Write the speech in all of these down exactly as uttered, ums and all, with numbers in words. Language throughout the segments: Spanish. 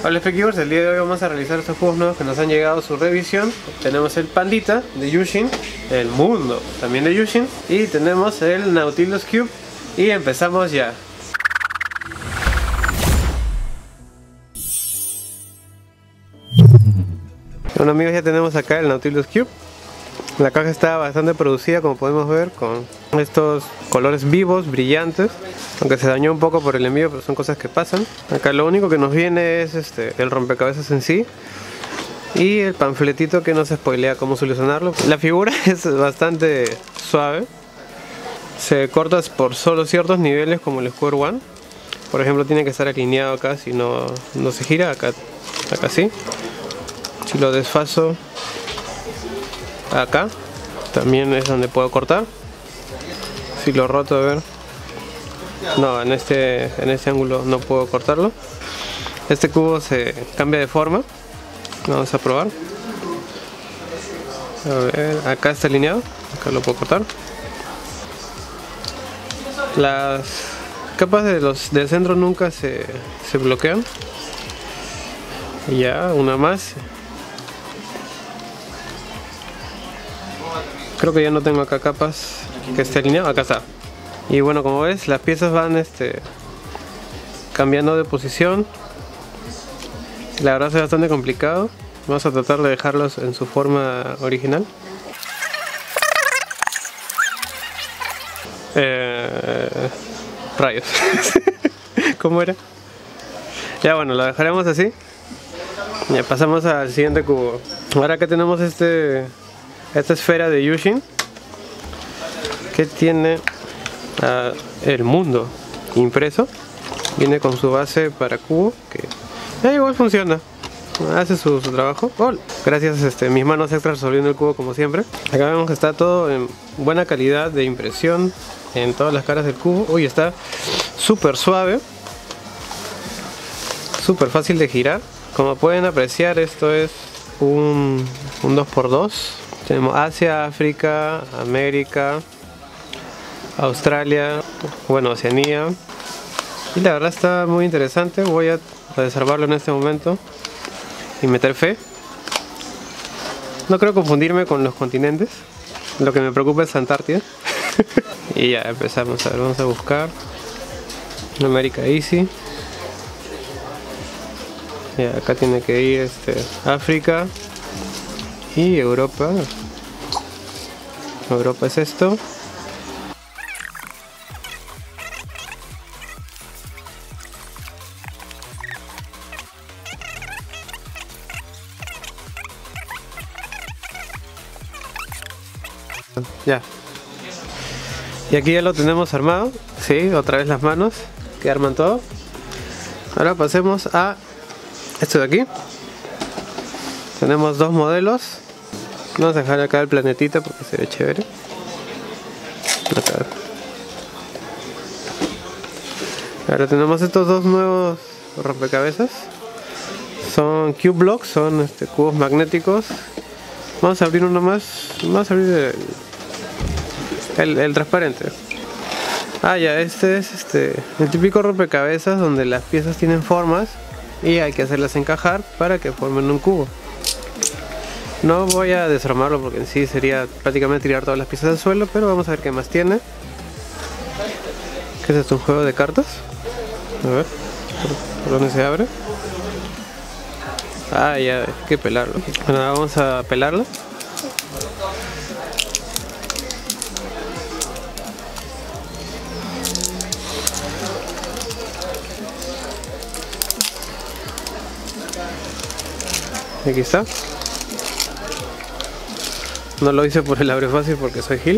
Hola Specubers, el día de hoy vamos a realizar estos cubos nuevos que nos han llegado a su revisión. Tenemos el Pandita de Yushin, el Mundo también de Yushin, y tenemos el Nautilus Cube. Y empezamos ya. Bueno amigos, ya tenemos acá el Nautilus Cube. La caja está bastante producida, como podemos ver, con estos colores vivos, brillantes. Aunque se dañó un poco por el envío, pero son cosas que pasan. Acá lo único que nos viene es este, el rompecabezas en sí. Y el panfletito que nos spoilea cómo solucionarlo. La figura es bastante suave. Se corta por solo ciertos niveles, como el Square One. Por ejemplo, tiene que estar alineado acá, si no, no se gira. Acá, acá sí. Si lo desfaso acá, también es donde puedo cortar. Si lo roto, a ver. No, en este, en este ángulo no puedo cortarlo. Este cubo se cambia de forma. Vamos a probar. A ver, acá está alineado. Acá lo puedo cortar. Las capas de los del centro nunca se, se bloquean. Y ya, una más. Creo que ya no tengo acá capas que esté alineado. Acá está. Y bueno, como ves, las piezas van este, cambiando de posición. La verdad es bastante complicado. Vamos a tratar de dejarlos en su forma original. Eh, rayos. ¿Cómo era? Ya bueno, lo dejaremos así. Ya pasamos al siguiente cubo. Ahora que tenemos este, esta esfera de Yushin, que tiene uh, el mundo impreso. Viene con su base para cubo, que eh, igual funciona. Hace su, su trabajo. Oh, gracias a este, mis manos extras resolviendo el cubo como siempre. Acá vemos que está todo en buena calidad de impresión en todas las caras del cubo. Uy, está súper suave, súper fácil de girar. Como pueden apreciar, esto es un, un dos por dos. Tenemos Asia, África, América, Australia, bueno, Oceanía. Y la verdad está muy interesante. Voy a desarmarlo en este momento y meter fe. No creo confundirme con los continentes. Lo que me preocupa es Antártida. Y ya empezamos. A ver, vamos a buscar América Easy. Ya, acá tiene que ir este, África y Europa. Europa es esto. Ya. Y aquí ya lo tenemos armado. Sí, otra vez las manos que arman todo. Ahora pasemos a esto de aquí. Tenemos dos modelos. Vamos a dejar acá el planetita porque se ve chévere. Acá. Ahora tenemos estos dos nuevos rompecabezas. Son cube blocks, son este, cubos magnéticos. Vamos a abrir uno más. Vamos a abrir el, el, el transparente. Ah, ya, este es este el típico rompecabezas donde las piezas tienen formas y hay que hacerlas encajar para que formen un cubo. No voy a desarmarlo porque en sí sería prácticamente tirar todas las piezas al suelo, pero vamos a ver qué más tiene. ¿Qué es esto? ¿Un juego de cartas? A ver, ¿por dónde se abre? Ah, ya, hay que pelarlo. Bueno, vamos a pelarlo. Aquí está. No lo hice por el abre fácil porque soy Gil.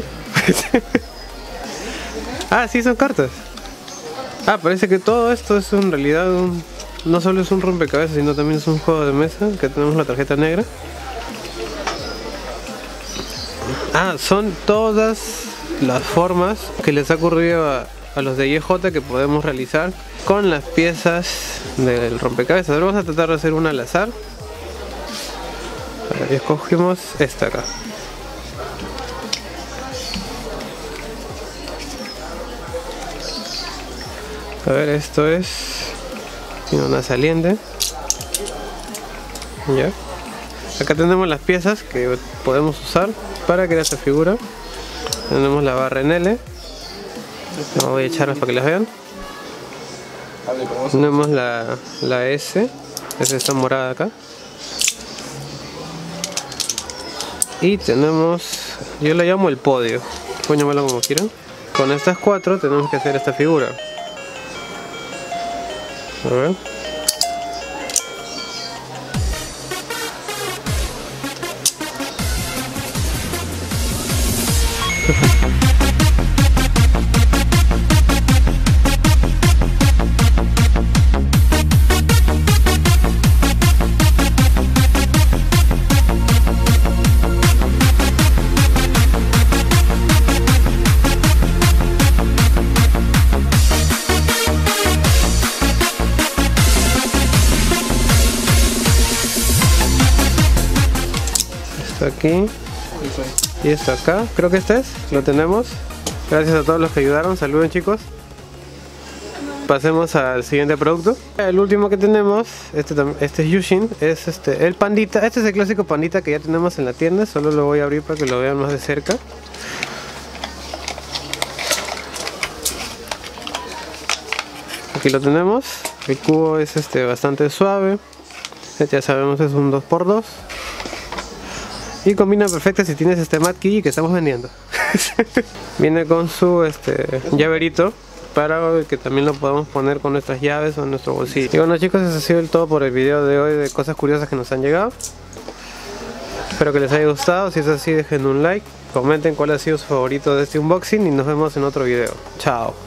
Ah, sí, son cartas. Ah, parece que todo esto es en realidad un... No solo es un rompecabezas, sino también es un juego de mesa. Que tenemos la tarjeta negra. Ah, son todas las formas que les ha ocurrido a, a los de I E J que podemos realizar con las piezas del rompecabezas. Ahora vamos a tratar de hacer una al azar. Y escogemos esta acá. A ver, esto es... tiene una saliente. Ya. Acá tenemos las piezas que podemos usar para crear esta figura. Tenemos la barra en L. No voy a echarlas para que las vean. Tenemos la, la S. Es esta morada acá. Y tenemos, yo la llamo el podio. Pueden llamarlo como quieran. Con estas cuatro tenemos que hacer esta figura. A ver. Aquí y esto acá, creo que este es, lo tenemos. Gracias a todos los que ayudaron, saluden chicos. Pasemos al siguiente producto. El último que tenemos, este, este es Yushin, es este, el pandita. Este es el clásico pandita que ya tenemos en la tienda, solo lo voy a abrir para que lo vean más de cerca. Aquí lo tenemos, el cubo es este bastante suave, este ya sabemos es un dos por dos. Y combina perfecto si tienes este Mad Key que estamos vendiendo. Viene con su este, llaverito para que también lo podamos poner con nuestras llaves o en nuestro bolsillo. Y bueno chicos, eso ha sido el todo por el video de hoy de cosas curiosas que nos han llegado. Espero que les haya gustado. Si es así, dejen un like, comenten cuál ha sido su favorito de este unboxing y nos vemos en otro video. Chao.